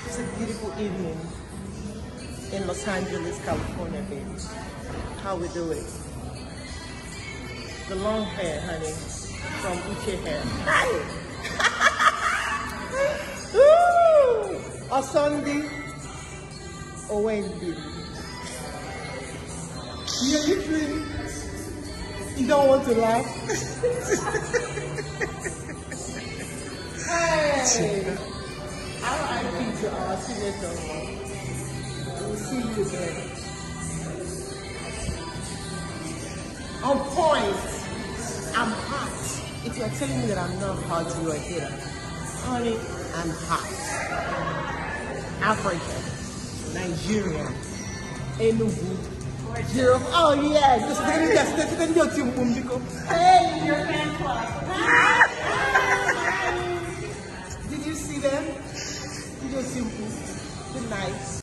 It's a beautiful evening in Los Angeles, California, baby. How we doing? The long hair, honey, from Uche hair. Hi! Or Sunday, or Wednesday. You're literally, you don't want to laugh. Hey! R.I.P. to our senator. We'll see you again. On point. I'm hot. If you're telling me that I'm not hot, you're a hater. Honey, I'm hot. African, Nigerian, Enugu, Zero. Oh yes, hey, your fan club. Did you see them? Did you see them? Good night.